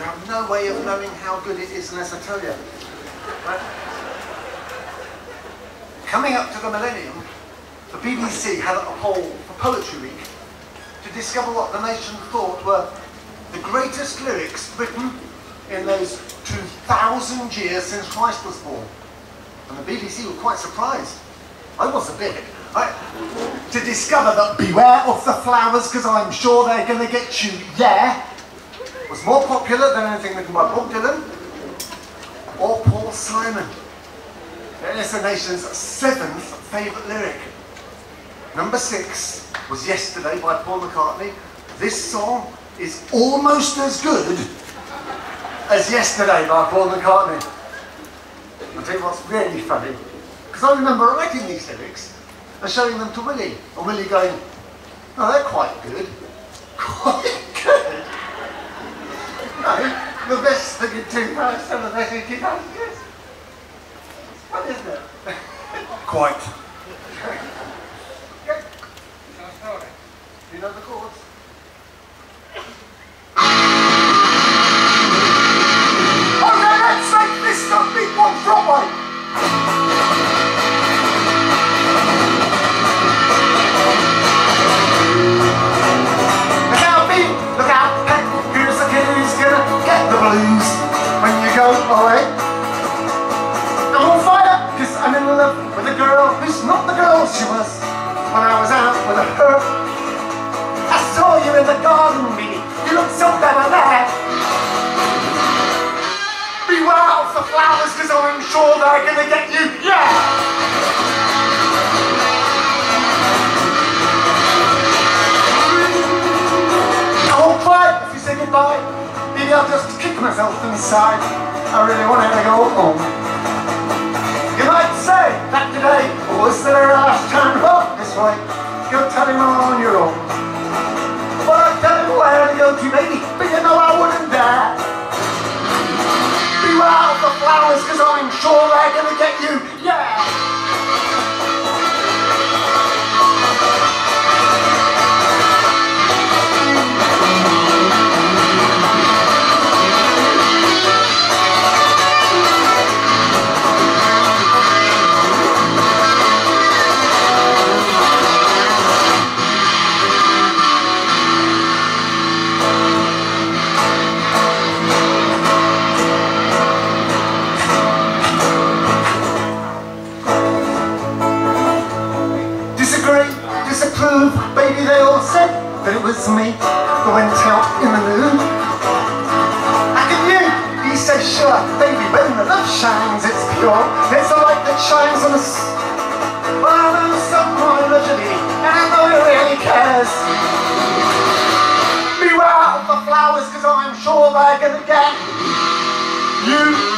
You have no way of knowing how good it is unless I tell you. Right? Coming up to the millennium, the BBC had a poll for Poetry Week to discover what the nation thought were the greatest lyrics written in those 2,000 years since Christ was born. And the BBC were quite surprised. I was a bit. Right? To discover that Beware of the Flowers, because I'm sure they're going to get you, yeah, was more popular than anything written by Bob Dylan or Paul Simon. It is the nation's 7th favourite lyric. Number 6 was Yesterday by Paul McCartney. This song is almost as good as Yesterday by Paul McCartney. I'll tell you what's really funny, because I remember writing these lyrics and showing them to Willie, and Willie going, oh, they're quite good. Quite good? No, the best thing in 2000, the best thing in 2000 years. What is it? Quite. Okay. Do you know the chords? Okay, let's make this the big one Broadway. Look out, Pete! Look out, hey! Here's the kid who's gonna get the blues when you go away. I'm on fire, cause I'm in love with a girl who's not the girl she was when I was out with her. I saw you in the garden, Beanie. You look so better there. Beware of the flowers, cause I'm sure they're gonna get you, yeah! I won't cry if you say goodbye. Maybe I'll just kick myself inside. I really wanted to go home. You might say that today was their last time home this way. You'll tell him on your own. But I'd tell him where to go to, maybe, but you know I wouldn't dare. Beware of the flowers, cause I'm sure they're gonna get you, yeah! Disapprove, baby, they all said that it was me who went out in the moon. How can you? He said, sure, baby, when the love shines, it's pure. It's the light that shines on us. Well, I know someone literally, and I know he really cares. Beware of the flowers, cause I'm sure they're gonna get you.